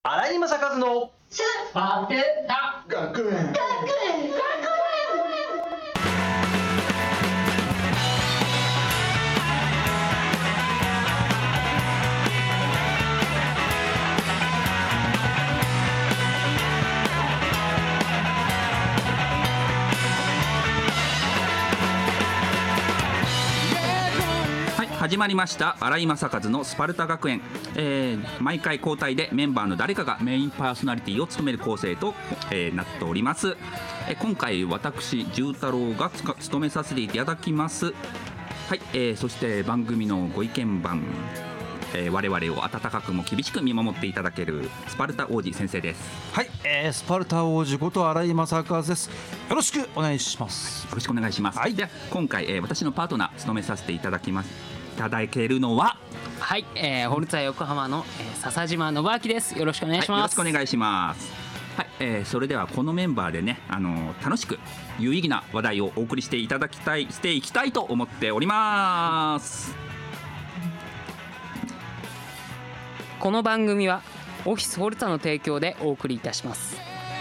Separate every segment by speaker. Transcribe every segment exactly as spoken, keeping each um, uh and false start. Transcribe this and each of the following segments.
Speaker 1: 荒井正和の
Speaker 2: スパルタ
Speaker 1: 学園
Speaker 2: 学園学
Speaker 3: 始まりました荒井正和のスパルタ学園、えー、毎回交代でメンバーの誰かがメインパーソナリティを務める構成と、えー、なっております。えー、今回私重太郎がつか務めさせていただきます。はい、えー、そして番組のご意見番、えー、我々を温かくも厳しく見守っていただけるスパルタ王子先生です。
Speaker 4: はい、えー、スパルタ王子こと荒井正和です。よろしくお願いします。
Speaker 3: よろしくお願いします。はい、で今回、えー、私のパートナー務めさせていただきますいただけるのは、
Speaker 5: はい、えー、ホルツァ横浜の、えー、笹島信明です。よろしくお願いします。
Speaker 3: はい、よろしくお願いします。はい、えー、それではこのメンバーでね、あのー、楽しく有意義な話題をお送りしていただきたいしていきたいと思っております。
Speaker 5: この番組はオフィスホルツァの提供でお送りいたします。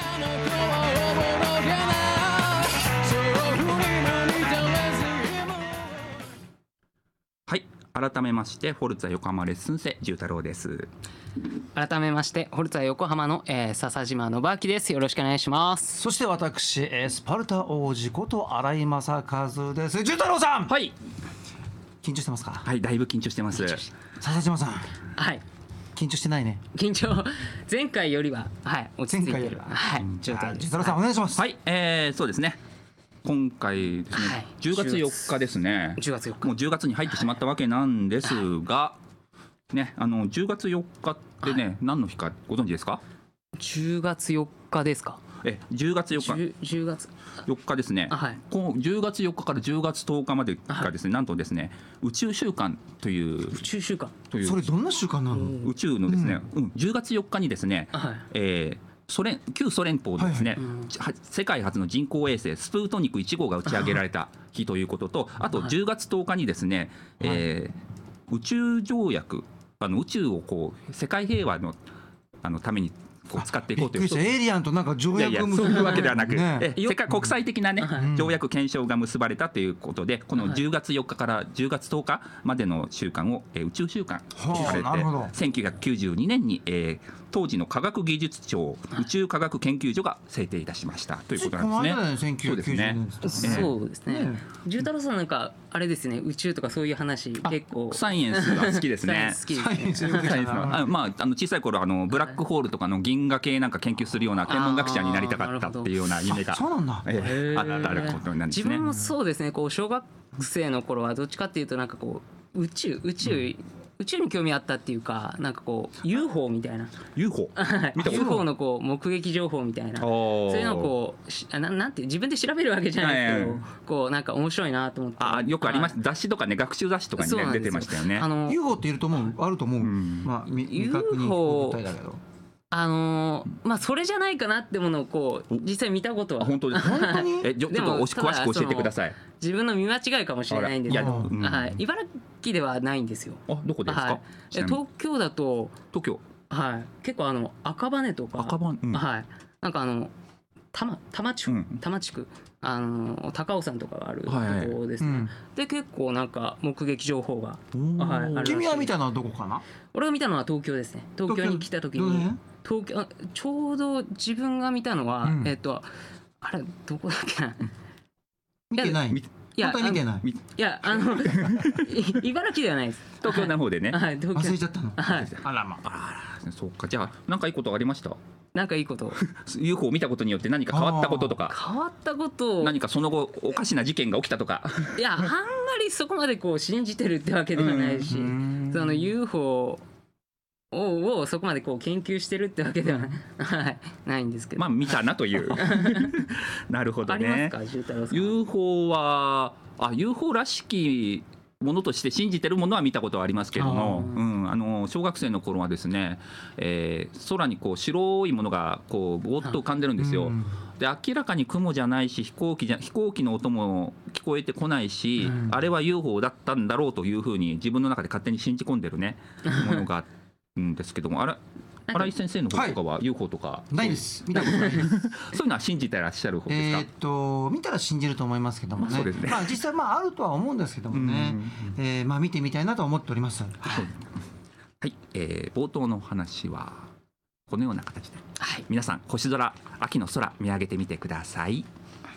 Speaker 3: はい、改めましてフォルツァ横浜レッスン生重太郎です。
Speaker 5: 改めましてホルツァ横浜の、えー、笹島信明です。よろしくお願いします。
Speaker 4: そして私、えー、スパルタ王子こと荒井正和です。重太郎さん、
Speaker 3: はい、
Speaker 4: 緊張してますか？
Speaker 3: はい、だいぶ緊張してます。
Speaker 4: 笹島さん、
Speaker 5: はい、
Speaker 4: 緊張してないね。
Speaker 5: 緊張前回よりは、はい、落ち着いてる。
Speaker 4: 前回よりは、
Speaker 5: はい、
Speaker 4: 重太郎さん、お願いします。
Speaker 3: はい、えー、そうですね、今回ですね、はい、じゅうがつよっかですね。
Speaker 5: じゅうがつよっか、
Speaker 3: もうじゅうがつに入ってしまったわけなんですが、はい、ね、あのじゅうがつよっかってね、はい、何の日かご存知ですか？
Speaker 5: じゅうがつよっかですか？
Speaker 3: えじゅうがつよっか、
Speaker 5: じゅうがつ
Speaker 3: よっかですね。はい、こうじゅうがつよっかからじゅうがつとおかまでがですね、はい、なんとですね、宇宙週間という
Speaker 5: 宇宙週間
Speaker 3: という、
Speaker 4: それどんな週間なの？
Speaker 3: 宇宙のですね、うん、じゅうがつよっかにですね、はい、えーソ連旧ソ連邦のですね、はいはい、世界初の人工衛星スプートニクいち号が打ち上げられた日ということと、あとじゅうがつとおかにですね、はい、えー、宇宙条約、あの宇宙をこう世界平和のあのためにこう使っていこうという、
Speaker 4: エイリアンとなんか条約を
Speaker 3: 結ぶ、そういうわけではなく、
Speaker 4: ね、
Speaker 3: え世界国際的な、ね、条約憲章が結ばれたということで、このじゅうがつよっかからじゅうがつとおかまでの週間を、えー、宇宙週間と言われて、せんきゅうひゃくきゅうじゅうにねんに、えー、当時の科学技術庁宇宙科学研究所が制定いたしましたということなんですね。
Speaker 4: せんきゅうひゃくきゅうじゅうねん
Speaker 5: そうですね。重太郎さん、なんかあれですね、宇宙とかそういう話結構
Speaker 3: サイエンスが好きですね。
Speaker 5: サイエンス
Speaker 3: 好きですね。あ、まあ、あの小さい頃あのブラックホールとかの銀河系なんか研究するような天文学者になりたかったっていうような夢があったことなんですね。
Speaker 5: 自分もそうですね、こう小学生の頃はどっちかっていうとなんかこう宇宙宇宙、うん宇宙に興味あったっていうか、なんかこう ユーフォー みたいな
Speaker 3: ユーフォー
Speaker 5: ユーフォー のこう目撃情報みたいな、そういうのをこうななんて自分で調べるわけじゃないですけど、こうなんか面白いなと思って。
Speaker 3: あ、よくありました。雑誌とかね、学習雑誌とかに、ね、出てましたよね。
Speaker 4: あの ユーフォー っていると思う、あると思う、うん、まあ未確認物体だけど、
Speaker 5: あのー、まあそれじゃないかなってものをこう実際見たことは。
Speaker 3: 本当ですか？え、ちょっと詳しく教えてください。
Speaker 5: 自分の見間違いかもしれないんですけど、うん、はい、茨城ではないんですよ。
Speaker 3: あ、どこですか？はい、
Speaker 5: 東京だと、
Speaker 3: 東京、
Speaker 5: はい、結構あの赤羽とか、
Speaker 3: 赤羽、うん、
Speaker 5: はい、なんかあの多摩多摩地区、うん、多摩地区、あの高尾山とかがあるところですね。はいはい、で結構なんか目撃情報が、
Speaker 4: はい、ある。君は見たのはどこかな？
Speaker 5: 俺が見たのは東京ですね。東京に来た時に、東京、ちょうど自分が見たのは、うん、えっとあれどこだっけな。
Speaker 4: 見てない。いや、見てない。
Speaker 5: いや、あの茨城ではないです。
Speaker 3: 東京の方でね。
Speaker 5: はい、東京。
Speaker 4: 忘れちゃったの。
Speaker 5: はい。
Speaker 4: あらま
Speaker 3: あ。あら、そうか。じゃあなんかいいことありました？
Speaker 5: なんかいいこと。
Speaker 3: ユーフォー を見たことによって何か変わったこととか。
Speaker 5: 変わったこと。
Speaker 3: 何かその後おかしな事件が起きたとか。
Speaker 5: いや、あんまりそこまでこう信じてるってわけではないし、その ユーフォーをそこまでこう研究してるってわけではない、ないんですけど、
Speaker 3: まあ見たなというなるほどね。
Speaker 5: ありますか、重太郎さん。
Speaker 3: ユーフォー はあ ユーフォー らしきものとして信じてるものは見たことはありますけども、うん、あの小学生の頃はですね、えー、空にこう白いものがこうぼーっと浮かんでるんですよ。で明らかに雲じゃないし飛行機じゃ飛行機の音も聞こえてこないし、うん、あれは ユーフォー だったんだろうというふうに自分の中で勝手に信じ込んでるねものがあるんですけども、あれ新井先生の方とかは ユーフォー とか、
Speaker 4: ないです見たことないです
Speaker 3: そういうのは信じてらっしゃる方ですか？
Speaker 4: えーっと見たら信じると思いますけどもね、
Speaker 3: そうですね
Speaker 4: まあ実際まああるとは思うんですけどもね、えーまあ見てみたいなと思っております。はい
Speaker 3: はい、えー冒頭の話はこのような形で、
Speaker 5: はい、
Speaker 3: 皆さん星空、秋の空見上げてみてください。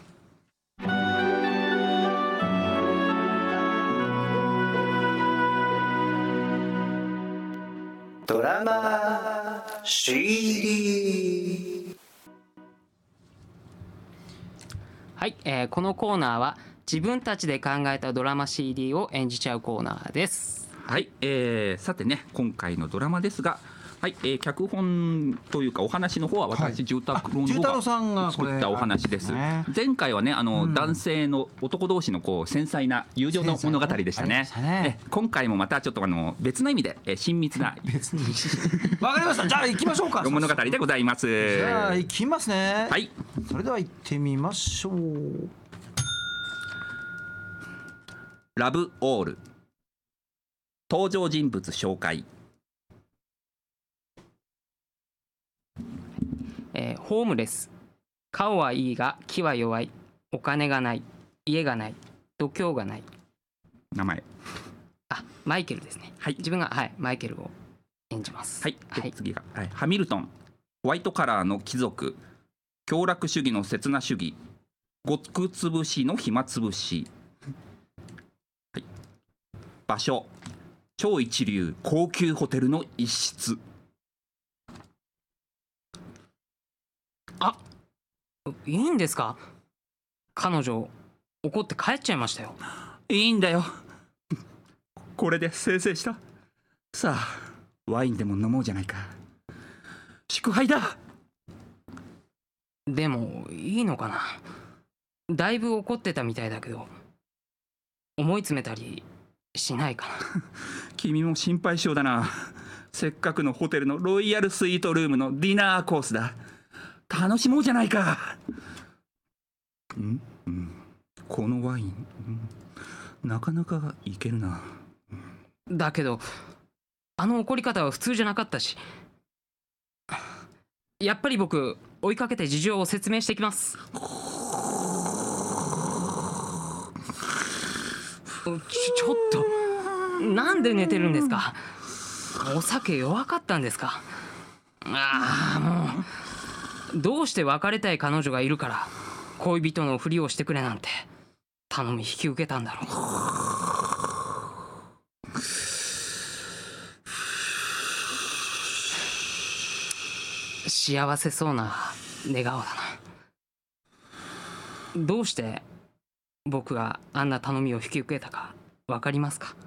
Speaker 1: ドラマ シーディー。
Speaker 5: はい、えーこのコーナーは自分たちで考えたドラマ シーディー を演じちゃうコーナーです。
Speaker 3: はい、えーさてね、今回のドラマですが、はい、えー脚本というかお話の方は
Speaker 4: はい
Speaker 3: 私、重太郎
Speaker 4: あ重太郎さんがこれ
Speaker 3: 作ったお話です。
Speaker 4: ね
Speaker 3: 前回はね、あの、
Speaker 4: うん
Speaker 3: 男性の男同士のこう繊細な友情の物語でしたね。
Speaker 4: 繊細ねありましたね
Speaker 3: え今回もまたちょっとあの別の意味で、えー親密な
Speaker 4: 別にわかりました。じゃあ行きましょうか。
Speaker 3: 物語でございます。
Speaker 4: じゃあ行きますね。
Speaker 3: はい、
Speaker 4: それでは行ってみましょう。
Speaker 3: ラブオール、登場人物紹介。
Speaker 5: えーホームレス、顔はいいが気は弱い、お金がない、家がない、度胸がない。
Speaker 3: 名前。
Speaker 5: あ、マイケルですね。
Speaker 3: はい
Speaker 5: 自分が、はい、マイケルを演じます。
Speaker 3: はい、で
Speaker 5: はい、
Speaker 3: 次が、はい、ハミルトン、ホワイトカラーの貴族、享楽主義の刹那主義、極つぶしの暇つぶし。はい、場所、超一流高級ホテルの一室。
Speaker 5: あ、いいんですか？彼女怒って帰っちゃいましたよ。
Speaker 3: いいんだよ、これで清々した。さあワインでも飲もうじゃないか。祝杯だ。
Speaker 5: でもいいのかな？だいぶ怒ってたみたいだけど、思い詰めたりしないかな？
Speaker 3: 君も心配性だな。せっかくのホテルのロイヤルスイートルームのディナーコースだ。楽しもうじゃないか。ん、うん、このワイン、うん、なかなかいけるな。
Speaker 5: だけどあの怒り方は普通じゃなかったし、やっぱり僕追いかけて事情を説明してきます。ちょちょっとなんで寝てるんですか？お酒弱かったんですか？ああ、もうどうして別れたい彼女がいるから恋人のふりをしてくれなんて頼み引き受けたんだろう。幸せそうな寝顔だな。どうして僕があんな頼みを引き受けたか分かりますか？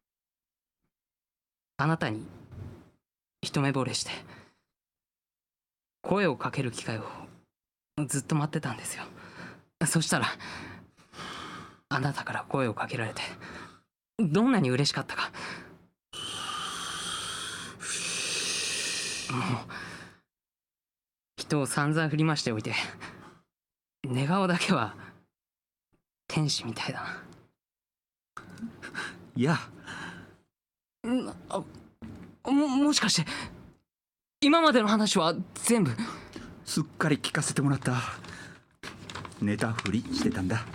Speaker 5: あなたに一目惚れして声をかける機会をずっと待ってたんですよ。そしたらあなたから声をかけられてどんなに嬉しかったか。もう人を散々振りましておいて寝顔だけは天使みたいだな。
Speaker 3: いや、
Speaker 5: んあももしかして今までの話は全部？
Speaker 3: すっかり聞かせてもらった。寝たふりしてたんだ。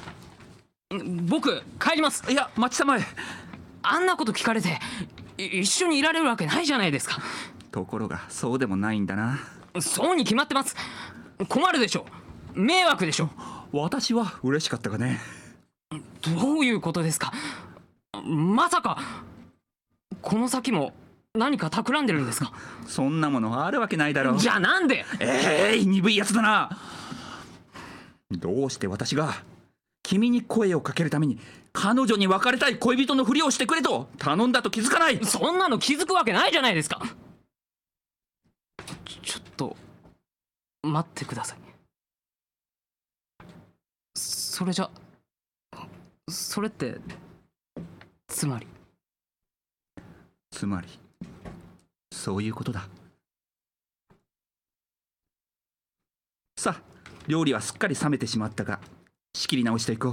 Speaker 5: 僕帰ります。
Speaker 3: いや、待ちたまえ。
Speaker 5: あんなこと聞かれてい一緒にいられるわけないじゃないですか。
Speaker 3: ところがそうでもないんだな。
Speaker 5: そうに決まってます。困るでしょ。迷惑でしょ。
Speaker 3: 私は嬉しかったがね。
Speaker 5: どういうことですか？まさかこの先も何か企んでるんですか？
Speaker 3: そんなものあるわけないだろう。
Speaker 5: じゃあなんで？
Speaker 3: ええー、鈍いやつだな。どうして私が君に声をかけるために彼女に別れたい恋人のふりをしてくれと頼んだと気づかない。
Speaker 5: そんなの気づくわけないじゃないですか。ちょちょっと待ってください。それじゃそれってつまり
Speaker 3: つまりそういうことだ。さあ料理はすっかり冷めてしまったが仕切り直していこ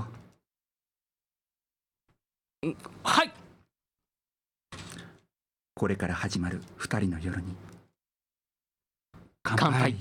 Speaker 3: う。
Speaker 5: はい。
Speaker 3: これから始まる二人の夜に
Speaker 5: 乾杯。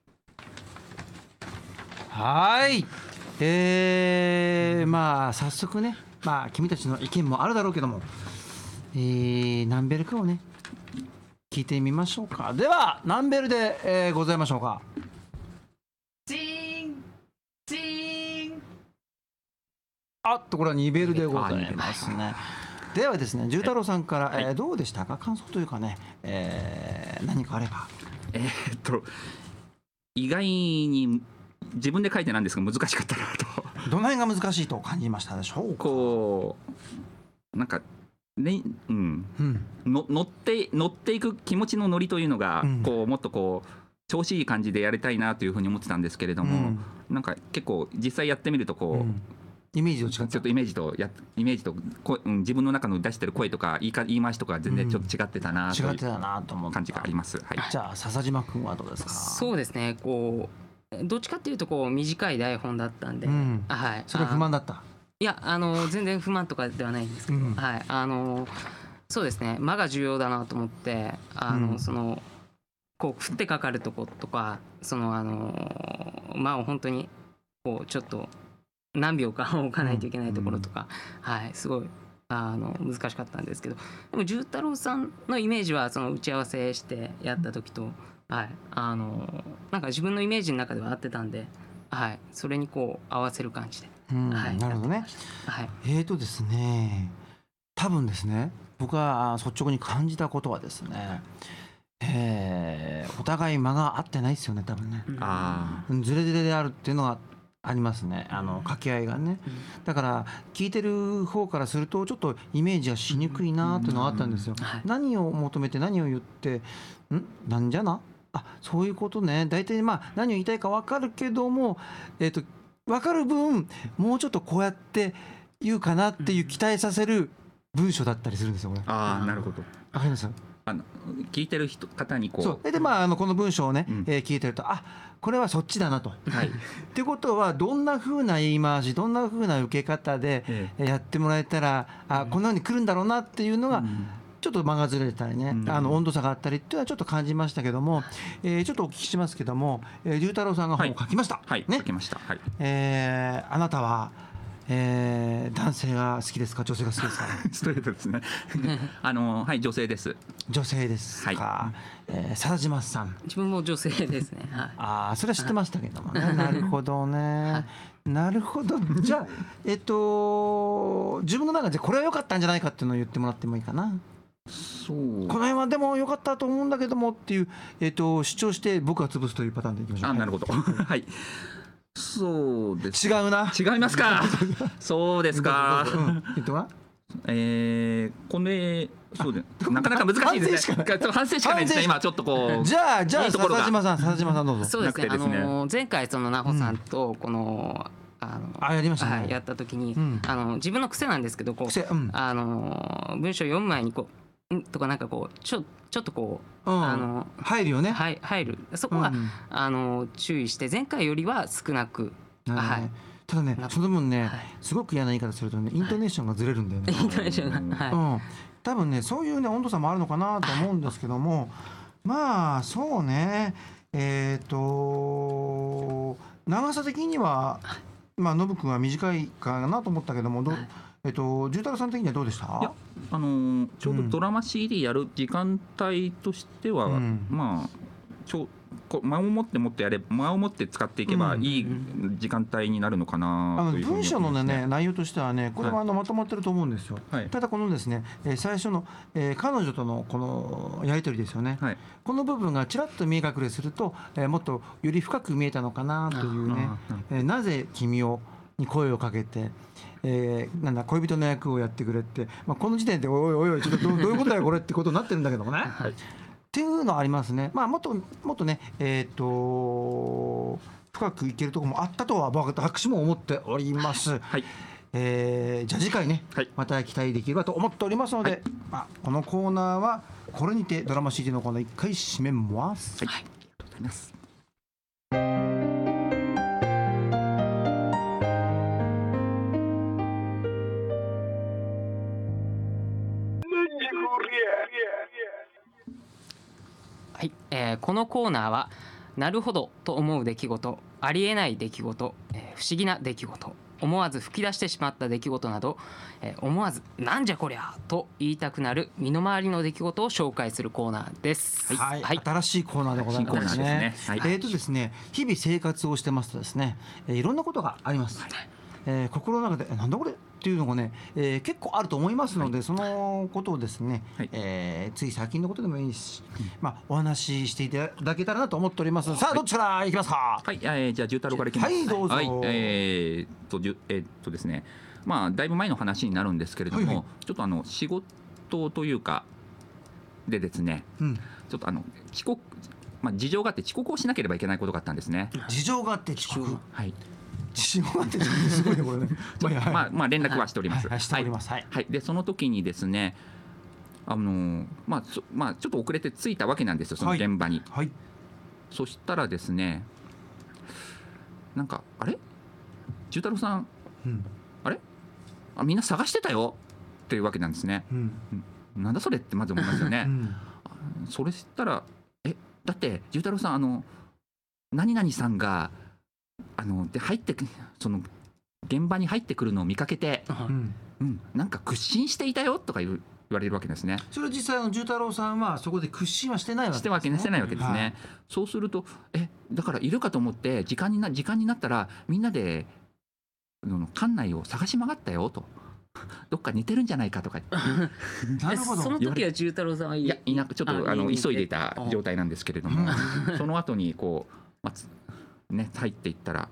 Speaker 4: はい、えー、まあ早速ね、まあ君たちの意見もあるだろうけども、えー、何ベルかをね聞いてみましょうか。では何ベルで、えー、ございましょうか。
Speaker 5: チーンチーン。
Speaker 4: あっとこれはにベルでございますね。ではですね、重太郎さんから、
Speaker 3: はい
Speaker 4: えーどうでしたか、感想というかね、えー、何かあれば。
Speaker 3: えーっと意外に自分で書いてなんですが難しかったなと。
Speaker 4: どの辺が難しいと感じましたでしょうか。
Speaker 3: こうなんかね、うん
Speaker 4: うん
Speaker 3: の乗って乗っていく気持ちの乗りというのが、
Speaker 4: うん
Speaker 3: こうもっとこう調子いい感じでやりたいなというふうに思ってたんですけれども、
Speaker 4: うん
Speaker 3: なんか結構実際やってみるとこう、
Speaker 4: うんイメージと違った。
Speaker 3: ちょっとイメージとやイメージとこ、うん、自分の中の出してる声とか言いか言い回しとか全然ちょっと違ってたなという
Speaker 4: 違ってたなと思った
Speaker 3: 感じがあります。はい。
Speaker 4: じゃあ笹島君はどうですか。
Speaker 5: そうですね、こうどっちかっていうとこう短い台本だったんで、
Speaker 4: うん
Speaker 5: あはい、
Speaker 4: それは不満だった。
Speaker 5: いやあの全然不満とかではないんですけど、
Speaker 4: うん
Speaker 5: はい、あのそうですね、間が重要だなと思ってあの、
Speaker 4: うん
Speaker 5: そのこう振ってかかるとことか、そのあの間を本当にこうちょっと何秒か置かないといけないところとか、はい、すごいあの難しかったんですけど、でも重太郎さんのイメージはその打ち合わせしてやった時と、はい、あのなんか自分のイメージの中では合ってたんで、はい、それにこう合わせる感じで、
Speaker 4: うん
Speaker 5: はい
Speaker 4: なるほどね。
Speaker 5: はい、
Speaker 4: えーとですね、多分ですね、僕が率直に感じたことはですね、えーお互い間が合ってないですよね、多分ね。
Speaker 3: あ
Speaker 4: ズレズレであるっていうのがありますね、あの掛け合いがね。だから聞いてる方からするとちょっとイメージはしにくいなっていうのがあったんですよ。
Speaker 5: はい
Speaker 4: 何を求めて何を言ってんなんじゃなあそういうことね、大体まあ何を言いたいか分かるけども、えー、と分かる分もうちょっとこうやって言うかなっていう期待させる文章だったりするんですよこれ。
Speaker 3: ーあーなるほど。
Speaker 4: わかります
Speaker 3: あの聞いてる人方にこう
Speaker 4: そうでまああのこの文章をね、
Speaker 3: うん
Speaker 4: えー聞いてるとあこれはそっちだなと。
Speaker 3: はい
Speaker 4: っていうことはどんな風な言い回しどんな風な受け方で
Speaker 3: え
Speaker 4: えーやってもらえたらあこんな風に来るんだろうなっていうのが
Speaker 3: うん
Speaker 4: ちょっと間がずれたりね、
Speaker 3: うん
Speaker 4: あの温度差があったりっていうのはちょっと感じましたけども、えーちょっとお聞きしますけども、えー龍太郎さんが本を書きました、
Speaker 3: はい
Speaker 4: ね
Speaker 3: 書きました。はい。
Speaker 4: えーあなたは、えー男性が好きですか女性が好きですか
Speaker 3: ストレートですね。あのはい女性です。
Speaker 4: 女性ですか、
Speaker 3: は
Speaker 4: えー佐島さん
Speaker 5: 自分も女性ですね、はい、
Speaker 4: ああそれは知ってましたけどもねなるほどねなるほどじゃあえっと自分の中でこれは良かったんじゃないかっていうのを言ってもらってもいいかな。
Speaker 3: そう
Speaker 4: この辺はでも良かったと思うんだけどもっていう、えっと主張して僕が潰すというパターンでいきましょう。
Speaker 3: あなるほど。はいそうです。
Speaker 4: 違うな。
Speaker 3: 違いますか。そうですか。
Speaker 4: うん言ってごらん。
Speaker 3: えー、これそうでなかなか難しいですね。反省しかないですね。今ちょっとこう
Speaker 4: じゃあじゃあ
Speaker 3: いいところが
Speaker 4: 笹島さん笹島さんどうぞ。
Speaker 5: そうですね、
Speaker 3: なくてですね
Speaker 5: あの前回その奈穂さんとこの、あの
Speaker 4: あやりましたね
Speaker 5: はい、やった時に、
Speaker 4: うん
Speaker 5: あの自分の癖なんですけどこう、
Speaker 4: 癖うん
Speaker 5: あの文章読む前にこう「ん」とかなんかこうちょちょっとこう、
Speaker 4: うん
Speaker 5: あの
Speaker 4: 入るよね。
Speaker 5: はい入るそこは、
Speaker 4: うん
Speaker 5: あの注意して前回よりは少なく、
Speaker 4: なるほどね
Speaker 5: はい
Speaker 4: ただねその分ね
Speaker 5: はい
Speaker 4: すごく嫌な言い方するとねイントネーションがずれるんだよね。
Speaker 5: イントネーションが、はい
Speaker 4: うん、多分ねそういうね温度差もあるのかなと思うんですけどもまあそうねえっ、と長さ的にはまあノブ君は短いかなと思ったけどもどう、
Speaker 5: はい
Speaker 4: えっ、と重太郎さん的にはどうでした？
Speaker 3: いやあのーちょうどドラマ シーディー やる時間帯としては、
Speaker 4: うん
Speaker 3: まあちょこ間を持ってもっとやれ間を持って使っていけば
Speaker 4: うん
Speaker 3: いい時間帯になるのか
Speaker 4: あ
Speaker 3: な
Speaker 4: の
Speaker 3: というふうに
Speaker 4: 文章の
Speaker 3: 思います
Speaker 4: ね内容としてはねこれはあのまとまってると思うんですよ。
Speaker 3: はい
Speaker 4: ただこのですね、えー最初の、えー彼女とのこのやり取りですよね。
Speaker 3: はい
Speaker 4: この部分がちらっと見え隠れすると、えーもっとより深く見えたのかなというね
Speaker 3: あー、
Speaker 4: えーなぜ君をに声をかけて、えーなんだ恋人の役をやってくれって、まあ、この時点でおいおいおいちょっとどうどういうことだよこれってことになってるんだけどもね。
Speaker 3: はい
Speaker 4: っていうのはありますね。まあもっともっとねえっ、と深くいけるところもあったとは私も思っております。
Speaker 3: はい
Speaker 4: えーじゃあ次回ね、
Speaker 3: はい
Speaker 4: また期待できればと思っておりますので、
Speaker 3: はい
Speaker 4: まあ、このコーナーはこれにてドラマ シーディー のコーナーいっかい締めます。
Speaker 3: はい、ありがとうございます。
Speaker 5: はい、えーこのコーナーはなるほどと思う出来事、ありえない出来事、えー不思議な出来事、思わず吹き出してしまった出来事など、えー思わずなんじゃこりゃと言いたくなる身の回りの出来事を紹介するコーナーです。
Speaker 4: はい、
Speaker 5: はい
Speaker 4: 新しいコーナーでございますね。
Speaker 3: 新コーナーですねはい
Speaker 4: えーとですね、日々生活をしてますとですね、えーいろんなことがあります。えー心の中でえなんだこれっていうのがね、えー結構あると思いますので、そのことをですね、
Speaker 3: はい
Speaker 4: えーつい最近のことでもいいし、まあお話ししていただけたらなと思っております。さあどっちからいきますか。
Speaker 3: はい、えーじゃあ重太郎からいきます。
Speaker 4: はいどうぞ
Speaker 3: はい、えー、っとじゅえーっとですね、まあだいぶ前の話になるんですけれども、
Speaker 4: はいはい
Speaker 3: ちょっとあの仕事というかでですね、
Speaker 4: うん、
Speaker 3: ちょっとあの遅刻、まあ事情があって遅刻をしなければいけないことがあったんですね。
Speaker 4: 事情があって遅刻。
Speaker 3: はい。
Speaker 4: 事情があって遅刻すごいねこれね。まあいいやはい
Speaker 3: まあまあ連絡はしております。
Speaker 4: はいはいしておりますはい
Speaker 3: はい。でその時にですね、あのーまあそまあちょっと遅れて着いたわけなんですよ、その現場に。
Speaker 4: はい。
Speaker 3: そしたらですね、なんかあれ重太郎さん
Speaker 4: うん
Speaker 3: あれあみんな探してたよっていうわけなんですね。
Speaker 4: うん
Speaker 3: なんだそれってまず思いますよね。
Speaker 4: うん
Speaker 3: それしたらえだって重太郎さんあの何々さんがあので入ってくその現場に入ってくるのを見かけて、
Speaker 4: うん
Speaker 3: うん、なんか屈伸していたよとか言う言われるわけですね。
Speaker 4: それは実際の重太郎さんはそこで屈伸はしてないわけですね。
Speaker 3: してわけしてないわけですね。
Speaker 4: はい
Speaker 3: そうするとえだからいるかと思って時間にな時間になったらみんなであの館内を探し回ったよと。どっか似てるんじゃないかとか
Speaker 4: なるほど。
Speaker 5: その時は重太郎さんはい
Speaker 3: やいなくちょっとあの急いでいた状態なんですけれども
Speaker 4: う
Speaker 3: その後にこう、まあつね、入っていったら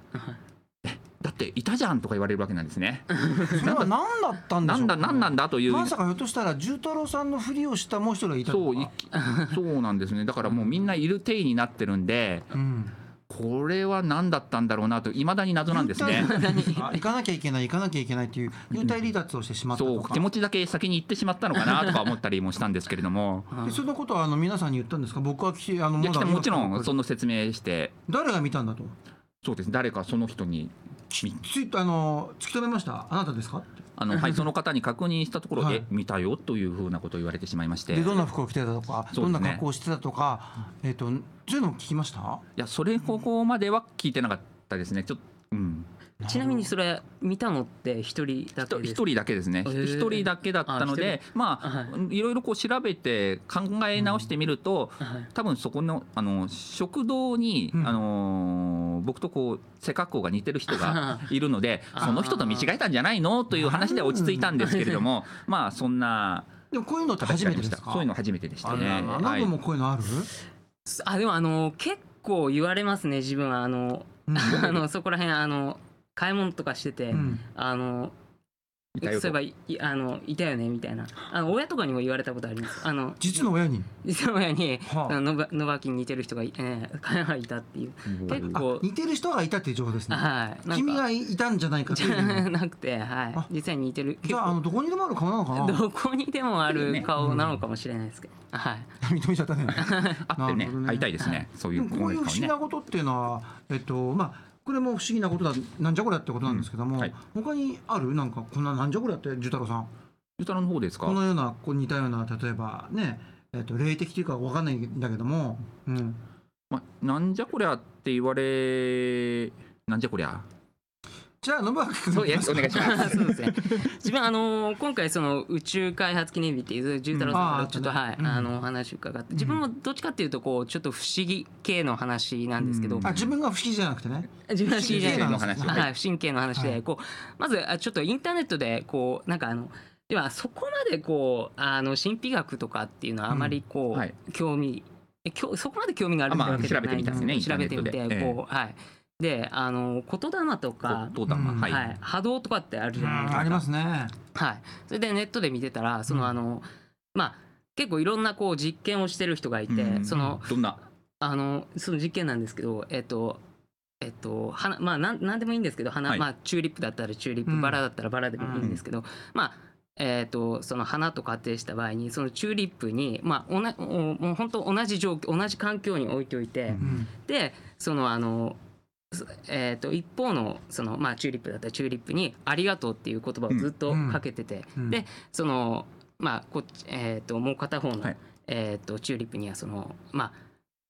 Speaker 3: 「えだっていたじゃん」とか言われるわけなんですね。
Speaker 4: それは何だったんでしょうか。
Speaker 3: なんだなんなんだという
Speaker 4: まさかひょっとしたら重太郎さんのふりをしたもう一人がいた
Speaker 3: そうい
Speaker 4: とか。
Speaker 3: そうなんですね。だからもうみんないる体になってるんで
Speaker 4: うん。
Speaker 3: これは何だったんだろうなといまだに謎なんですね。
Speaker 4: あ行かなきゃいけない行かなきゃいけないっていう幽体離脱をしてしまったとか。
Speaker 3: そう気持ちだけ先に行ってしまったのかなとか思ったりもしたんですけれども
Speaker 4: でそのことはあの皆さんに言ったんですか。僕はきあのまだ
Speaker 3: いや来てもちろんその説明して
Speaker 4: 誰が見たんだと。
Speaker 3: そうです誰かその人に
Speaker 4: ついあの突き止めました。あなたですかって。
Speaker 3: あの、はい、その方に確認したところで、
Speaker 4: はい
Speaker 3: 見たよというふうなことを言われてしまいまして
Speaker 4: で
Speaker 3: い
Speaker 4: どんな服を着てたとか、
Speaker 3: そうですね
Speaker 4: どんな格好をしてたとか、えっ、とそういうのも聞きました。
Speaker 3: やそれここまでは聞いてなかったですねちょっと、うん、
Speaker 5: ちなみにそれ見たのって一人だけですか。
Speaker 3: 一人だけですね
Speaker 5: へー
Speaker 3: 一人だけだったのでまあ、
Speaker 5: はい
Speaker 3: ろいろこう調べて考え直してみると、
Speaker 5: はい
Speaker 3: 多分そこのあの食堂に、
Speaker 4: うん
Speaker 3: あのー僕とこう背格好が似てる人がいるので
Speaker 5: あー
Speaker 3: その人と見違えたんじゃないのという話で落ち着いたんですけれどもまあそんな
Speaker 4: でもこういうのって初めてですか。
Speaker 3: そういうの初めてでしたね。
Speaker 4: あらあな
Speaker 3: はい
Speaker 4: たもこういうのある。
Speaker 5: あでもあの結構言われますね自分はあの、
Speaker 4: うん
Speaker 5: あのそこら辺あの買い物とかしてて、
Speaker 4: うん
Speaker 5: あの
Speaker 3: いたよと
Speaker 5: そういえばいいあのいたよねみたいなあの親とかにも言われたことありますあの
Speaker 4: 実の親に。
Speaker 5: 実の親に、
Speaker 4: はあ
Speaker 5: あののばのばきに似てる人がい,、えー、がいたっていう結
Speaker 4: あ
Speaker 5: 構
Speaker 4: 似てる人がいたっていう情報ですね。
Speaker 5: はいなんか
Speaker 4: 君がいたんじゃないかと
Speaker 5: じ
Speaker 4: いう。
Speaker 5: ゃなくて、は
Speaker 4: あ
Speaker 5: い、実際に似てる
Speaker 4: じゃああのどこにでもある顔なのかな。
Speaker 5: どこにでもある顔なのかもしれないですけど、はい
Speaker 4: 認めちゃったね。
Speaker 3: あってね
Speaker 4: なるほどね
Speaker 3: 会いたいですねそういう
Speaker 4: でもこういう不思議な
Speaker 3: ね
Speaker 4: ことっていうのは、えっとまあこれも不思議なことだなんじゃこりゃってことなんですけども、
Speaker 3: うんはい
Speaker 4: 他にあるなんかこんななんじゃこりゃって重太郎さん
Speaker 3: ゆたろの方ですか
Speaker 4: このようなこう似たような例えばね、えっと霊的というかわかんないんだけども、うん、
Speaker 3: まあ、なんじゃこりゃって言われなんじゃこりゃ
Speaker 4: じゃあ信明君
Speaker 3: そういやお願いします
Speaker 5: そうですね。自分あの今回その宇宙開発記念日っていう重太郎さんからちょっと、
Speaker 4: うんあー
Speaker 5: はい、
Speaker 4: うん
Speaker 5: あのお話伺って自分もどっちかっていうとこうちょっと不思議系の話なんですけど、
Speaker 3: うん
Speaker 4: あ自分が不思議じゃなくてね。
Speaker 5: 自分は不思議じゃない
Speaker 4: 不思議
Speaker 3: の話
Speaker 5: はい、不神経の話で、
Speaker 4: はい
Speaker 5: こうまずあちょっとインターネットでこうなんかあのではそこまでこうあの神秘学とかっていうのはあまりこう、
Speaker 3: うんはい
Speaker 5: 興味えきょそこまで興味があるってわけじゃないんです
Speaker 3: あまあ調べてみたんですね
Speaker 5: 調べてみて
Speaker 3: インターネットで
Speaker 5: こう、はいであの言霊とか、
Speaker 3: 言霊
Speaker 4: うん
Speaker 3: はい、
Speaker 5: はい、波動とかってあるじゃないですか。
Speaker 4: ありますね。
Speaker 5: はい、それでネットで見てたらその、
Speaker 4: うん
Speaker 5: あのまあ結構いろんなこう実験をしてる人がいて、
Speaker 3: うん
Speaker 5: その
Speaker 3: どんな
Speaker 5: あのその実験なんですけどえっとえっと花まあなんなんでもいいんですけど花、
Speaker 3: はい
Speaker 5: まあチューリップだったらチューリップ、
Speaker 4: うん
Speaker 5: バラだったらバラでもいいんですけど、まあえっとその花と仮定した場合にそのチューリップにまあおなおもう本当同じ状況同じ環境に置いておいて、
Speaker 4: うん
Speaker 5: でそのあのそえー、と一方のその、まあ、チューリップだったらチューリップに「ありがとう」っていう言葉をずっとかけてて、
Speaker 4: うん
Speaker 5: でそのまあこっち、えー、ともう片方の、
Speaker 3: はい
Speaker 5: えー、とチューリップにはそのまあ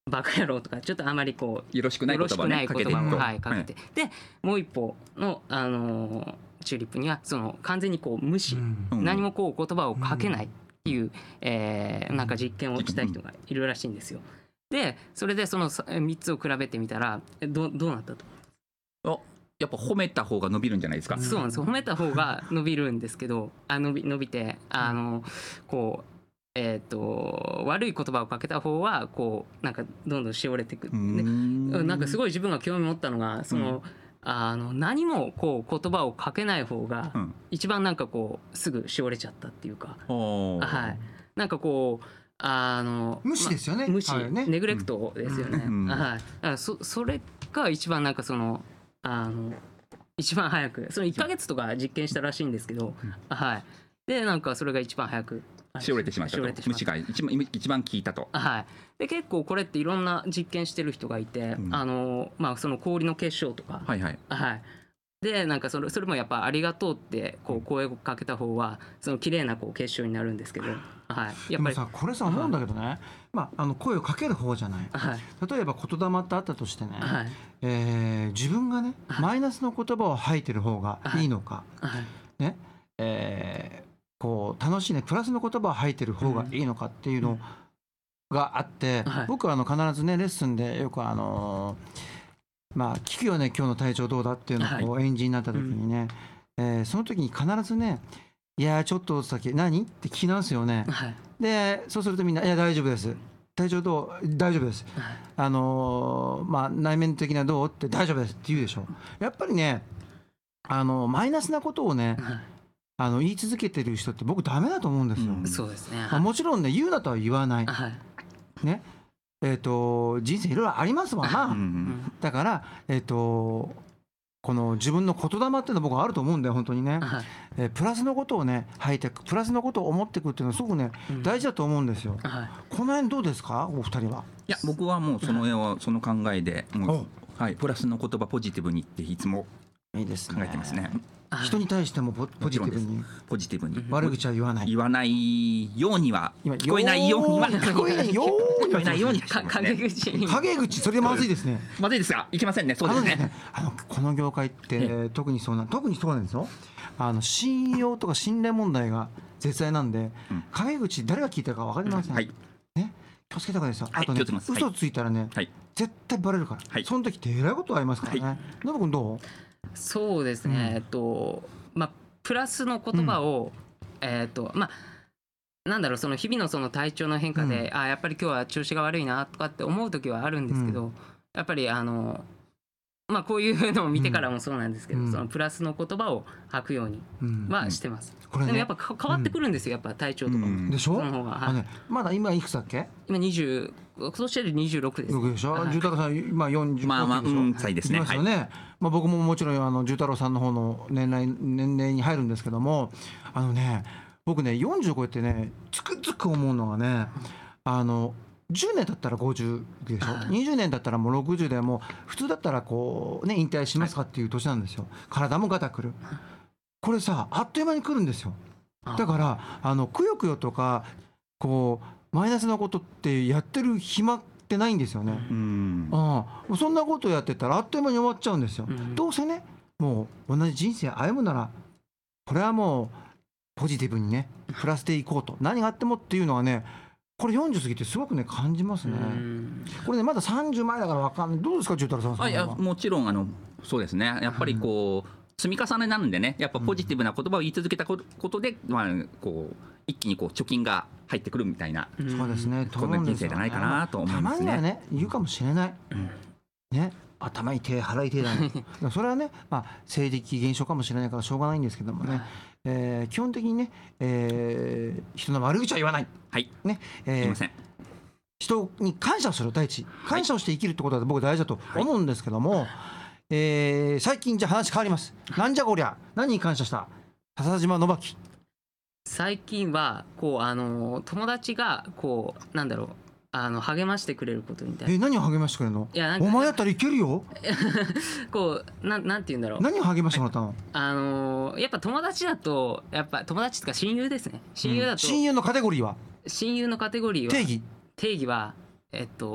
Speaker 5: バカ野郎とかちょっとあまりこう
Speaker 3: よろしくない言葉をね
Speaker 5: よろしくない言葉を、はい、かけ
Speaker 3: はい
Speaker 5: て、でもう一方の、あのーチューリップにはその完全にこう無視、
Speaker 4: うん
Speaker 3: うん
Speaker 5: 何もこう言葉をかけないっていう、えーなんか実験をした人がいるらしいんですよ。でそれでそのみっつを比べてみたらえどどうなったと。
Speaker 3: あやっぱ褒めた方が伸びるんじゃないですか。
Speaker 5: そうなんですよ。褒めた方が伸びるんですけど、あ伸び伸びてあのこうえっ、と悪い言葉をかけた方はこうなんかどんどんしおれていく。
Speaker 3: うー
Speaker 5: で
Speaker 3: ん
Speaker 5: なんかすごい自分が興味持ったのがその、あの何もこう言葉をかけない方が
Speaker 3: うん
Speaker 5: 一番なんかこうすぐしおれちゃったっていうか、
Speaker 3: おー
Speaker 5: はい。なんかこうあの
Speaker 4: 無視ですよね
Speaker 5: ま無視、
Speaker 4: はいね
Speaker 5: ネグレクトですよね。
Speaker 3: うん
Speaker 5: はい。だからそそれが一番なんかそのあの一番早くそのいっかげつとか実験したらしいんですけど、はい。でなんかそれが一番早く
Speaker 3: しおれてしまったと
Speaker 5: しおれてしまった
Speaker 3: 虫が一番一番効いたと。
Speaker 5: はい、で結構これっていろんな実験してる人がいて、
Speaker 3: うん
Speaker 5: あのまあ、その氷の結晶とか、
Speaker 3: はいはい。
Speaker 5: はい、でなんかそれそれもやっぱ「ありがとう」ってこう声をかけた方はその綺麗なこう結晶になるんですけど、はい、
Speaker 4: でも
Speaker 5: やっぱり、
Speaker 4: さこれさ思うんだけどね、まあ、あの声をかける方じゃない。
Speaker 5: はい
Speaker 4: 例えば言霊ってあったとしてね、
Speaker 5: はい
Speaker 4: えー自分がねマイナスの言葉を吐いてる方がいいのか、
Speaker 5: はい
Speaker 4: ねえーこう楽しいねプラスの言葉を吐いてる方がいいのかっていうのがあって、
Speaker 5: はい
Speaker 4: 僕はあの必ずねレッスンでよくあのーまあ聞くよね今日の体調どうだっていうのをこう演じになった時にね、えーその時に必ずね「いやーちょっと先何?」って聞き直すよね。
Speaker 5: はい
Speaker 4: でそうするとみんな「いや大丈夫です」「体調どう大丈夫です」
Speaker 5: はい
Speaker 4: あのーまあ内面的などうって大丈夫ですって言うでしょ。やっぱりねあのマイナスなことをね
Speaker 5: はい
Speaker 4: あの言い続けてる人って僕ダメだと思うんですよ。
Speaker 3: うん
Speaker 5: そうですね。
Speaker 4: まあ、もちろんね言うなとは言わない
Speaker 5: はい
Speaker 4: ねえっ、と人生いろいろありますわな、
Speaker 3: うんうん
Speaker 4: だからえっ、とこの自分の言霊っていうのは僕はあると思うんだよ本当にね、
Speaker 5: はい
Speaker 4: えープラスのことをね吐いてくプラスのことを思っていくっていうのはすごくね
Speaker 5: うん
Speaker 4: 大事だと思うんですよ。
Speaker 5: はい
Speaker 4: この辺どうですかお二人は。
Speaker 3: いや僕はもうその絵はその考えでも
Speaker 4: お
Speaker 3: うはいプラスの言葉ポジティブにっていつも
Speaker 4: いいですね。
Speaker 3: 考えてますね。
Speaker 4: 人に対してもポポジティブに
Speaker 3: ポジティブに
Speaker 4: 悪口は言わない。
Speaker 3: 言わないようには
Speaker 4: 今
Speaker 3: 聞こえないようには
Speaker 4: 聞こえないように
Speaker 3: 聞こえないようにはして
Speaker 5: か
Speaker 3: ますね
Speaker 5: 陰口に
Speaker 4: 陰口それまずいですね。
Speaker 3: まずいですかいけませんねそうですね
Speaker 4: あのね、あのこの業界って特にそうなん特にそうなんですよ。あの信用とか信頼問題が絶大なんで、
Speaker 3: うん
Speaker 4: 陰口誰が聞いたか分かりません。
Speaker 3: はい
Speaker 4: ね、気をつけた方がいいですよ。
Speaker 3: はい
Speaker 4: あとね、
Speaker 3: 気をつけますはい
Speaker 4: 嘘ついたらね、
Speaker 3: はい
Speaker 4: 絶対バレるから。
Speaker 3: はい
Speaker 4: その時ってえらいことありますからね。
Speaker 3: は
Speaker 4: ノブ君どう？
Speaker 5: そうですね、
Speaker 4: うん
Speaker 5: えっとまあプラスの言葉を、えっとまあなんだろうその日々のその体調の変化で、あやっぱり今日は調子が悪いなとかって思う時はあるんですけど、やっぱりあのまあこういうのを見てからもそうなんですけど、
Speaker 4: うん
Speaker 5: そのプラスの言葉を吐くように
Speaker 4: うん
Speaker 5: はしてます、
Speaker 4: これね
Speaker 5: でもやっぱか変わってくるんですよやっぱ体調とかも、
Speaker 3: うん
Speaker 4: でしょ？
Speaker 5: その方がはい
Speaker 4: あのね、まだ今いくつだっけ？
Speaker 5: 今にじゅう今年でにじゅうろくです、
Speaker 4: ろくでしょ。
Speaker 5: はい
Speaker 4: 重太郎さん今よんじゅう
Speaker 3: まあまあ
Speaker 4: でしょ。
Speaker 3: うん歳ですね
Speaker 4: いますよね。まあ僕ももちろんあの重太郎さんの方の年代年齢に入るんですけども、あのね僕ねよんじゅう超えてねつくづく思うのがね、あのじゅうねん経ったらごじゅうでしょ。にじゅうねんだったらもうろくじゅうでもう普通だったらこうね引退しますかっていう年なんですよ。体もガタくる。これさあっという間に来るんですよ。だからあのくよくよとかこうマイナスなことってやってる暇ってないんですよね。
Speaker 3: うん
Speaker 4: ああもうそんなことやってたらあっという間に終わっちゃうんですよ。
Speaker 5: うん
Speaker 4: どうせねもう同じ人生歩むならこれはもうポジティブにねプラスでいこうと何があってもっていうのはねこれよんじゅう過ぎてすごくね感じますね。
Speaker 5: うん
Speaker 4: これねまださんじゅうまえだからわかんないどうですか重太郎さんそ
Speaker 3: あいや
Speaker 4: の辺は
Speaker 3: もちろんあのそうですねやっぱりこう積み重ねなんでねやっぱポジティブな言葉を言い続けたことことで、まあ、こう一気にこう貯金が入ってくるみたいな
Speaker 4: そうですねと
Speaker 3: こんな
Speaker 4: 思うんですよ
Speaker 3: 人生じゃないかなと思いますね。
Speaker 4: たまにはね言うかもしれない。ね頭痛い腹痛いだねそれはね、まあ、生理的現象かもしれないからしょうがないんですけどもね、えー基本的にね、えー人の悪口は言わない、
Speaker 3: はい
Speaker 4: ねえー
Speaker 3: すいません
Speaker 4: 人に感謝をする第一感謝をして生きるってことは僕大事だと思うんですけども、えー最近じゃあ話変わります。なんじゃこりゃ何に感謝した笹島信明。
Speaker 5: 最近はこうあの友達がこうなんだろうあの励ましてくれることに対して
Speaker 4: え何を励ましてくれるの？
Speaker 5: いやなんか
Speaker 4: お前だったらいけるよ。
Speaker 5: こうなんなんて言うんだろう
Speaker 4: 何を励ましてもらったの？
Speaker 5: あのやっぱ友達だとやっぱ友達とか親友ですね親友だと、
Speaker 4: 親友のカテゴリーは
Speaker 5: 親友のカテゴリーは
Speaker 4: 定義
Speaker 5: 定義はえっと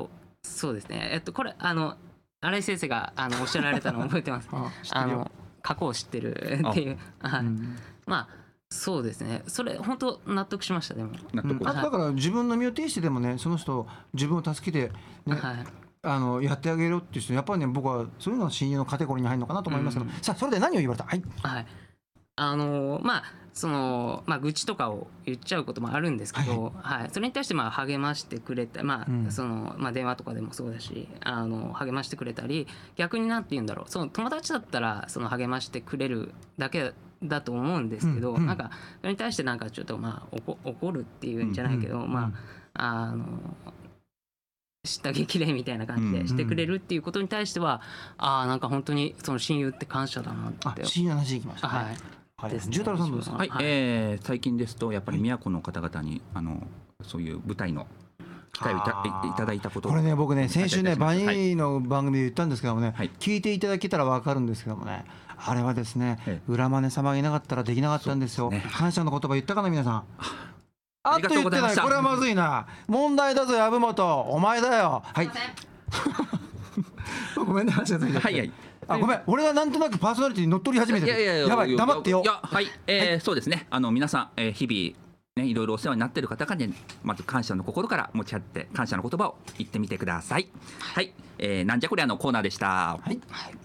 Speaker 5: そうですね。えっとこれあの新井先生があのおっしゃられたのを覚えてます。
Speaker 4: あ知ってるよ
Speaker 5: あの過去を知ってるっていう。はい。
Speaker 4: うん
Speaker 5: まあそうですね。それ本当納得しましたでも。
Speaker 4: うん
Speaker 3: 納得、
Speaker 4: あとだから自分の身を挺してでもねその人自分を助けて、ね
Speaker 5: はい。
Speaker 4: あのやってあげるっていう人やっぱりね僕はそういうのは親友のカテゴリーに入るのかなと思いますけど、
Speaker 5: うん
Speaker 4: さあそれで何を言われた。はい。
Speaker 5: はい。あのまあそのまあ愚痴とかを言っちゃうこともあるんですけど、はい、それに対してまあ励ましてくれた、まあ、
Speaker 4: うん
Speaker 5: そのまあ電話とかでもそうだし、あの励ましてくれたり、逆になんて言うんだろう、その友達だったらその励ましてくれるだけだと思うんですけど、
Speaker 4: うんうん
Speaker 5: なんかそれに対してなんかちょっとまあ怒怒るっていうんじゃないけど、
Speaker 4: うん
Speaker 5: まああの下激励みたいな感じでしてくれるっていうことに対しては、ああなんか本当にその親友って感謝だなって。
Speaker 4: あ親友の話いきましたね。
Speaker 5: はい。
Speaker 4: はい。
Speaker 5: ですね
Speaker 4: 十太郎さんどうですか。
Speaker 3: はい、
Speaker 5: はい
Speaker 3: えー最近ですとやっぱり宮古の方々にあのそういう舞台の機会をいた
Speaker 4: あー
Speaker 3: いいただいたこと
Speaker 4: これね僕ね先週ねバニ
Speaker 3: はい
Speaker 4: ーの番組で言ったんですけどもね、
Speaker 3: はい
Speaker 4: 聞いていただけたら分かるんですけどもね、あれはですね、
Speaker 3: え
Speaker 4: 裏マネ様がいなかったらできなかったんですよ。
Speaker 3: そうですね
Speaker 4: 感謝の言葉言ったかな皆さん。あ
Speaker 3: ありがとう
Speaker 4: っと言って
Speaker 3: ございました
Speaker 4: ないこれはまずいな。問題だぞ籔本お前だよ。はいごめんね話がついて。
Speaker 3: はいはい。
Speaker 4: あごめん俺がなんとなくパーソナリティに乗っ取り始めてる。やばい黙ってよ
Speaker 3: い。やはい、えーそうですね。あの皆さん、えー日々ねいろいろお世話になっている方々にまず感謝の心から持ち合って感謝の言葉を言ってみてください。はい、えーなんじゃこりゃのコーナーでした。
Speaker 4: はい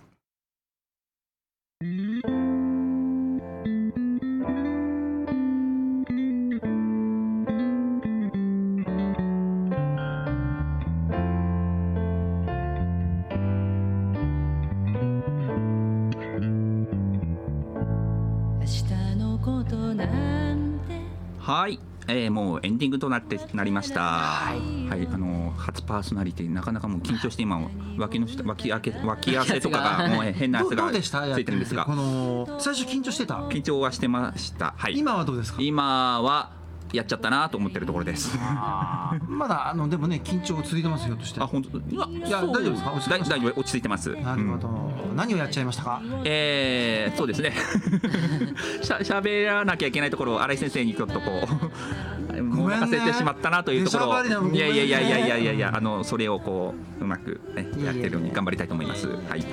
Speaker 6: 明日のことなんて
Speaker 3: はい、えーもうエンディングとなってなりました。はい、はい、あのー初パーソナリティなかなかもう緊張して今脇の下脇汗脇汗とかがもう変な
Speaker 4: ど
Speaker 3: 汗が
Speaker 4: うどうでした
Speaker 3: ついてるんですが
Speaker 4: こ、の最初緊張してた。
Speaker 3: 緊張はしてました。はい。
Speaker 4: 今はどうですか。
Speaker 3: 今はやっちゃったなと思ってるところです。
Speaker 4: あーまだあのでもね緊張続いてますよとして。
Speaker 3: あ、本当。いや、
Speaker 4: いや
Speaker 3: そう
Speaker 4: 大丈夫ですか落ち着きました
Speaker 3: 大大丈夫、落ち着いてます。
Speaker 4: なるほど、
Speaker 3: うん
Speaker 4: 何をやっちゃいましたか。
Speaker 3: えー、そうですね。しゃ喋らなきゃいけないところを新井先生にちょっとこう
Speaker 4: ごめんね
Speaker 3: 任せてしまったなというところを、
Speaker 4: 出しゃばりなのごめんね
Speaker 3: いやいやいやいやいやいやいやあのそれをこううまくね
Speaker 4: いやいやいや
Speaker 3: やってるように頑張りたいと思います。はいはい、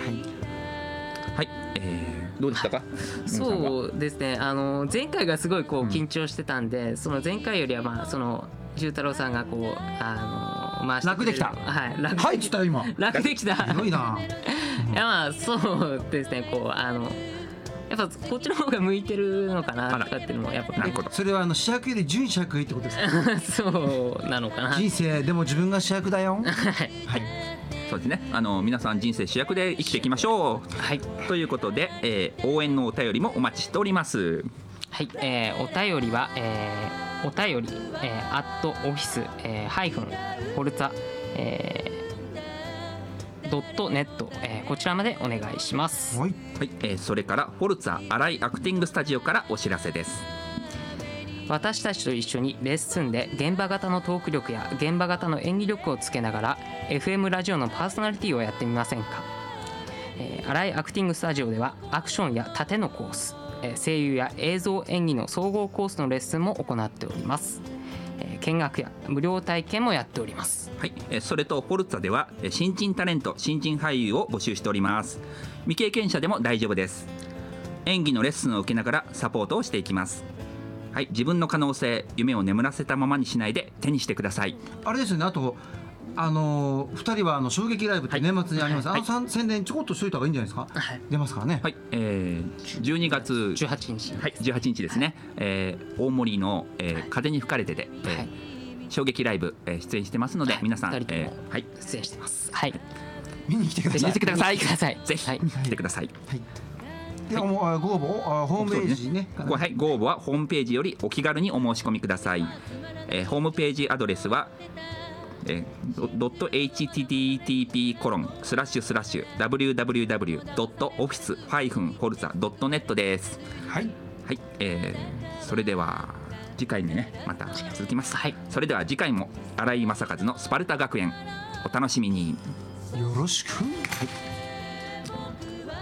Speaker 3: えー、どうでしたか。
Speaker 5: そうですね。あの前回がすごいこう緊張してたんで、その前回よりはまあその十太郎さんがこうあの回してくれる
Speaker 4: 楽できた
Speaker 5: はい楽
Speaker 4: はいっつったよ今。
Speaker 5: 楽できた。
Speaker 4: ひどいな。
Speaker 5: いやまあそうですね。こうあのやっぱこっちの方が向いてるのかなとかっていうのもやっぱ
Speaker 3: なるほど。
Speaker 4: それはあの主役より準主役がいいってことですか。
Speaker 5: そうなのかな。
Speaker 4: 人生でも自分が主役だよ。
Speaker 3: はい。そうですね。あの皆さん人生主役で生きていきましょう。
Speaker 5: はい
Speaker 3: ということで、えー、応援のお便りもお待ちしております。
Speaker 5: はい、えー、お便りは、えー、お便り、えー、アットオフィス、えー、ハイフンホルツァ、えー、ドットネット、えー、こちらまでお願いします。
Speaker 4: はい。
Speaker 3: はい、えー、それからフォルツァ新井アクティングスタジオからお知らせです。
Speaker 5: 私たちと一緒にレッスンで現場型のトーク力や現場型の演技力をつけながら エフエム ラジオのパーソナリティをやってみませんか。えー、新井アクティングスタジオではアクションや盾のコース、えー声優や映像演技の総合コースのレッスンも行っております。えー見学や無料体験もやっております。
Speaker 3: はい、えーそれとフォルツァではえー新人タレント新人俳優を募集しております。未経験者でも大丈夫です。演技のレッスンを受けながらサポートをしていきます。はい、自分の可能性夢を眠らせたままにしないで手にしてください。
Speaker 4: あれですよね。あとあのー二人はあの衝撃ライブって年末にあります。
Speaker 3: はい
Speaker 4: あのさん宣伝ちょこっとしといた方がいいんじゃないですか。
Speaker 5: はい
Speaker 4: 出ますからね。
Speaker 3: はい、えー、じゅうにがつ
Speaker 5: じゅうはちにち、
Speaker 3: はい、じゅうはちにちですね、えー大森の、えー風に吹かれてで、えー
Speaker 5: はい
Speaker 3: 衝撃ライブ、えー出演してますので、
Speaker 5: はい
Speaker 3: 皆さん、
Speaker 5: 二人とも
Speaker 3: えーはい、
Speaker 5: 出演してます。はい。
Speaker 4: 見に来てください。
Speaker 3: ぜひ来てください。
Speaker 5: 見てください
Speaker 3: ぜひ
Speaker 5: はい
Speaker 3: 来てください。
Speaker 4: はい。ではもうあご応募あホームページね。
Speaker 3: ごはい、ご応募はホームページよりお気軽にお申し込みください。えーホームページアドレスは、えー、ドット エイチティーティーティーピー コロンスラッシュスラッシュ ダブリューダブリューダブリュー ドットオフィスファイフンホルツァドットネットです。
Speaker 4: はい。
Speaker 3: はい、えーそれでは次回にねまた続きます。
Speaker 5: はい
Speaker 3: それでは次回も新井正和のスパルタ学園お楽しみに。
Speaker 4: よろしく。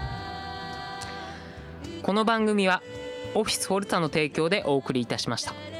Speaker 5: この番組はオフィスホルツァの提供でお送りいたしました。